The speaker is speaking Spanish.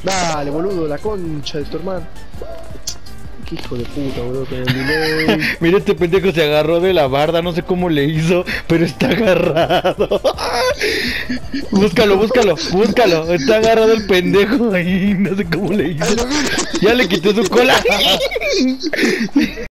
Dale, boludo, la concha de tu hermano. Qué hijo de puta, boludo, con el delay. Mira, este pendejo se agarró de la barda, no sé cómo le hizo, pero está agarrado. Búscalo, búscalo, búscalo. Está agarrado el pendejo ahí, no sé cómo le hizo. Ya le quité su cola.